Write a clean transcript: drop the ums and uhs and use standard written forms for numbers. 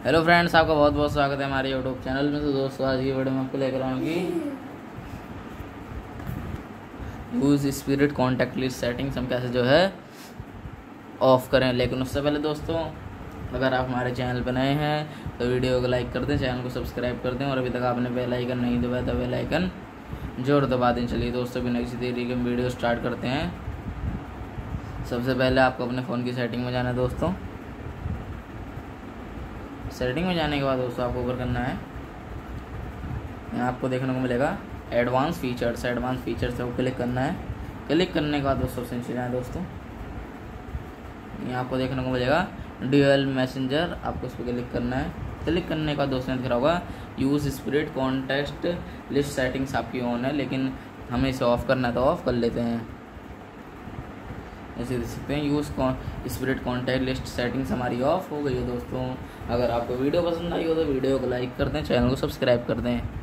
Hello friends, आपका बहुत बहुत स्वागत है हमारे यूट्यूब चैनल में। तो दोस्तों, आज की वीडियो में आपको लेकर आऊँगी use spirit contact list settings हम कैसे जो है ऑफ़ करें। लेकिन उससे पहले दोस्तों, अगर आप हमारे चैनल पर नए हैं तो वीडियो को लाइक कर दें, चैनल को सब्सक्राइब कर दें और अभी तक आपने बेल आइकन नहीं दबाया तो बेल आइकन जोर दबा दें। चलिए दोस्तों, बिना किसी देरी के वीडियो स्टार्ट करते हैं। सबसे पहले आपको अपने फ़ोन की सेटिंग में जाना है दोस्तों। सेटिंग में जाने के बाद दोस्तों आपको ऊपर करना है, यहाँ आपको देखने को मिलेगा एडवांस फीचर्स। एडवांस फीचर्स को क्लिक करना है। क्लिक करने के बाद दोस्तों सबसे नीचे जाएँ दोस्तों, यहाँ आपको देखने को मिलेगा ड्यूअल मैसेंजर, आपको उस पर क्लिक करना है। क्लिक करने के बाद दोस्तों दिख रहा होगा use spirit contact list settings आपकी ऑन है, लेकिन हमें इसे ऑफ़ करना है तो ऑफ़ कर लेते हैं। ऐसे देख सकते हैं use spirit contact list settings हमारी ऑफ हो गई है दोस्तों। अगर आपको वीडियो पसंद आई हो तो वीडियो को लाइक कर दें, चैनल को सब्सक्राइब कर दें।